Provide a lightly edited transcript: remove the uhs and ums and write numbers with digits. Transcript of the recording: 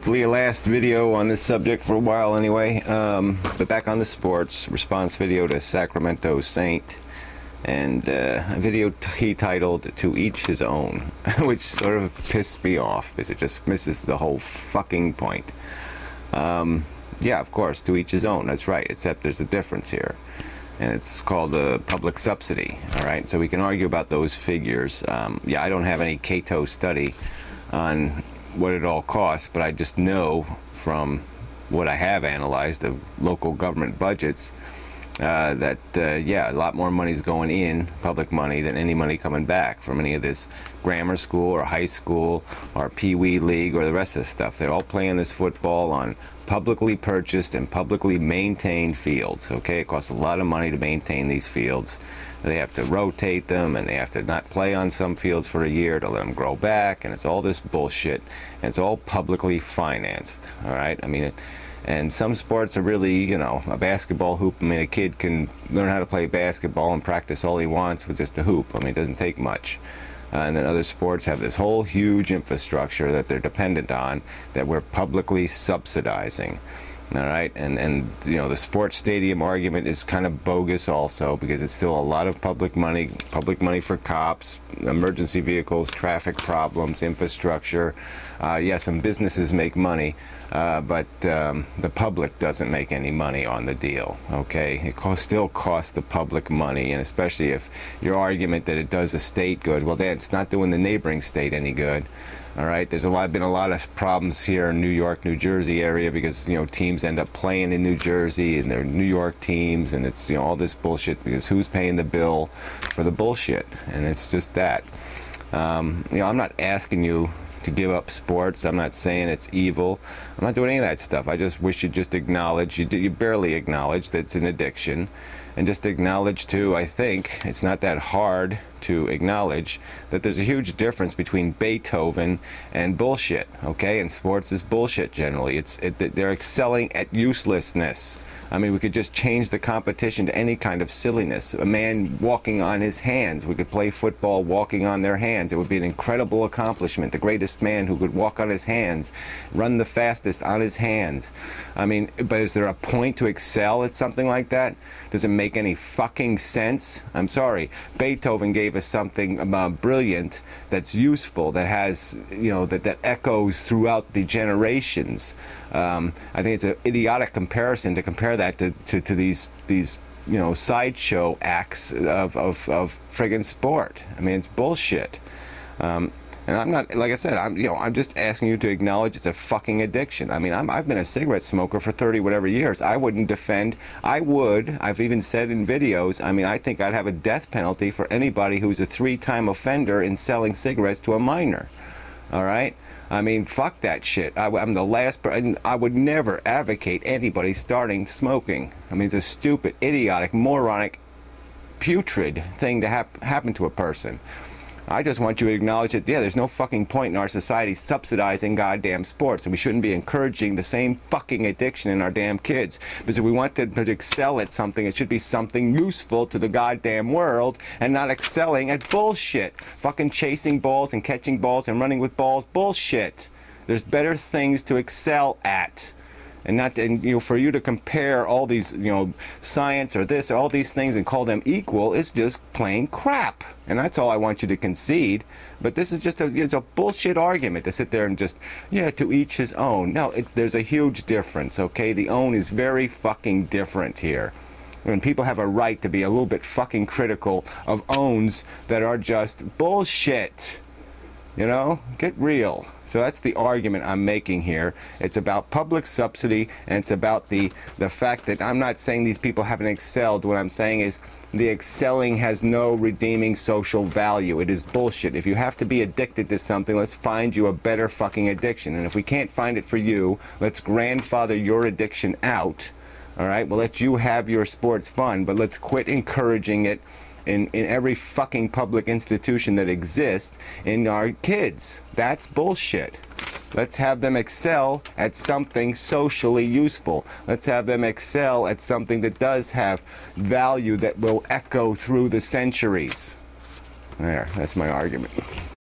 hopefully a last video on this subject for a while anyway. But back on the sports response video to Sacramento Saint, and a video he titled "To Each His Own," which sort of pissed me off because it just misses the whole fucking point. Yeah, of course, to each his own. That's right. Except there's a difference here, and it's called a public subsidy. All right, so we can argue about those figures. Yeah, I don't have any Cato study on what it all costs, but I just know from what I have analyzed of local government budgets that yeah, a lot more money's going in, public money, than any money coming back from any of this grammar school or high school or Pee-wee League or the rest of this stuff. They're all playing this football on publicly purchased and publicly maintained fields. Okay, it costs a lot of money to maintain these fields. They have to rotate them, and they have to not play on some fields for a year to let them grow back, and it's all this bullshit, and it's all publicly financed. All right, I mean, and some sports are really, you know, a basketball hoop. I mean, a kid can learn how to play basketball and practice all he wants with just a hoop. I mean, it doesn't take much. And then other sports have this whole huge infrastructure that they're dependent on, that we're publicly subsidizing. All right, and you know, the sports stadium argument is kind of bogus also, because it's still a lot of public money for cops, emergency vehicles, traffic problems, infrastructure. Yes, some businesses make money, but the public doesn't make any money on the deal. Okay, it still costs the public money, and especially if your argument that it does a state good, well, then it's not doing the neighboring state any good. All right, there's been a lot of problems here in New York, New Jersey area, because, you know, teams end up playing in New Jersey and they're New York teams, and it's, you know, all this bullshit, because who's paying the bill for the bullshit? And it's just that. You know, I'm not asking you to give up sports. I'm not saying it's evil. I'm not doing any of that stuff. I just wish you'd just acknowledge, you barely acknowledge that it's an addiction, and just acknowledge too, I think it's not that hard to acknowledge that there's a huge difference between Beethoven and bullshit. Okay, and sports is bullshit generally. They're excelling at uselessness. I mean, we could just change the competition to any kind of silliness. A man walking on his hands. We could play football walking on their hands. It would be an incredible accomplishment. The greatest man who could walk on his hands, run the fastest on his hands. I mean, but is there a point to excel at something like that? Does it make any fucking sense? I'm sorry. Beethoven gave us something brilliant, that's useful, that has, you know, that echoes throughout the generations. I think it's an idiotic comparison to compare that to these you know, sideshow acts of friggin' sport. I mean, it's bullshit. And I'm not, like I said, I'm just asking you to acknowledge it's a fucking addiction. I mean, I've been a cigarette smoker for 30 whatever years. I wouldn't defend. I've even said in videos, I mean, I think I'd have a death penalty for anybody who's a 3-time offender in selling cigarettes to a minor. All right? I mean, fuck that shit. I'm the last person. I would never advocate anybody starting smoking. I mean, it's a stupid, idiotic, moronic, putrid thing to happen to a person. I just want you to acknowledge that, yeah, there's no fucking point in our society subsidizing goddamn sports, and we shouldn't be encouraging the same fucking addiction in our damn kids. Because if we want them to excel at something, it should be something useful to the goddamn world, and not excelling at bullshit. Fucking chasing balls and catching balls and running with balls. Bullshit. There's better things to excel at. And you know, for you to compare all these, you know, science or this or all these things and call them equal is just plain crap. And that's all I want you to concede. But this is just it's a bullshit argument to sit there and just, yeah, to each his own. No, there's a huge difference. Okay, the own is very fucking different here. And people have a right to be a little bit fucking critical of owns that are just bullshit. You know, get real. So that's the argument I'm making here. It's about public subsidy, and it's about the fact that I'm not saying these people haven't excelled. What I'm saying is the excelling has no redeeming social value. It is bullshit. If you have to be addicted to something, let's find you a better fucking addiction. And if we can't find it for you, let's grandfather your addiction out. All right, we'll let you have your sports fun, but let's quit encouraging it in every fucking public institution that exists in our kids. That's bullshit. Let's have them excel at something socially useful. Let's have them excel at something that does have value that will echo through the centuries. There, that's my argument.